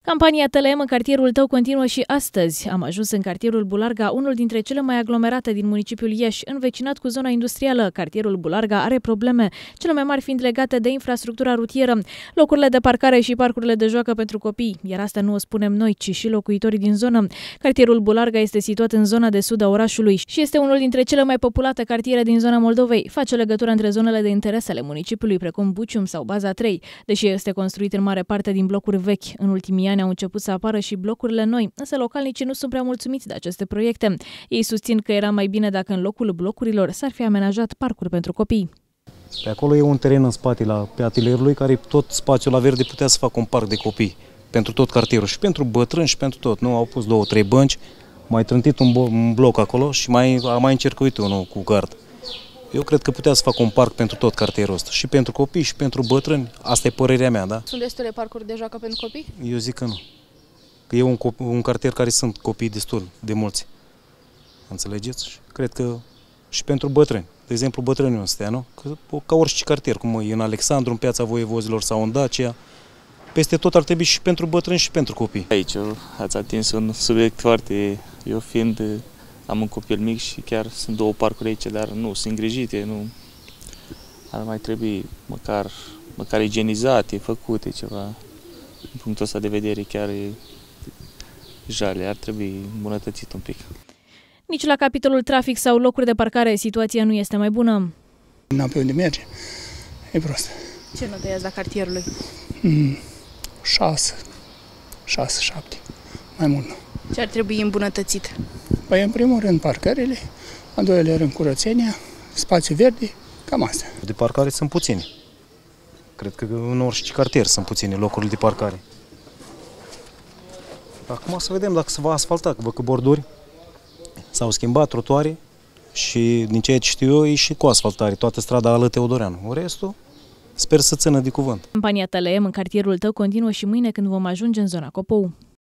Campania TLM în cartierul tău continuă și astăzi. Am ajuns în cartierul Bularga, unul dintre cele mai aglomerate din municipiul Iași, învecinat cu zona industrială. Cartierul Bularga are probleme, cele mai mari fiind legate de infrastructura rutieră, locurile de parcare și parcurile de joacă pentru copii. Iar asta nu o spunem noi, ci și locuitorii din zonă. Cartierul Bularga este situat în zona de sud a orașului și este unul dintre cele mai populate cartiere din zona Moldovei. Face legătura între zonele de interes ale municipiului, precum Bucium sau Baza 3, deși este construit în mare parte din blocuri vechi. În ultimii ani au început să apară și blocurile noi, însă localnicii nu sunt prea mulțumiți de aceste proiecte. Ei susțin că era mai bine dacă în locul blocurilor s-ar fi amenajat parcuri pentru copii. Pe acolo e un teren în spate, pe atelierului, care tot spațiul la verde putea să facă un parc de copii pentru tot cartierul și pentru bătrâni și pentru tot. Nu au pus 2-3 bănci, mai trântit un bloc acolo și a mai încercuit unul cu gard. Eu cred că putea să facă un parc pentru tot cartierul ăsta, și pentru copii și pentru bătrâni. Asta e părerea mea, da? Sunt destule parcuri de joacă pentru copii? Eu zic că nu. Că e un cartier care sunt copii destul de mulți. Înțelegeți? Și cred că și pentru bătrâni. De exemplu, bătrânii ăstea, nu? Ca orice cartier, cum e în Alexandru, în Piața Voievozilor sau în Dacia. Peste tot ar trebui și pentru bătrâni și pentru copii. Aici ați atins un subiect foarte... Eu fiind... Am un copil mic și chiar sunt 2 parcuri aici, dar nu sunt îngrijite, nu ar mai trebui măcar igienizate, făcute ceva. Din punctul ăsta de vedere chiar e jale, ar trebui îmbunătățit un pic. Nici la capitolul trafic sau locuri de parcare situația nu este mai bună. N-am pe unde merge, e prost. Ce notă i-ați dat cartierului? 6, 7, mai mult nu. Ce ar trebui îmbunătățit? Păi, în primul rând, parcările, în doilea rând, curățenia, spațiu verde, cam astea. De parcare sunt puțini. Cred că în orice cartier sunt puține locurile de parcare. Acum să vedem dacă se va asfalta, că văd că borduri s-au schimbat, trotuare și, din ceea ce știu eu, e și cu asfaltare, toată strada Ală Teodoreanu. Restul, sper să țină de cuvânt. Campania TLM în cartierul tău continuă și mâine, când vom ajunge în zona Copou.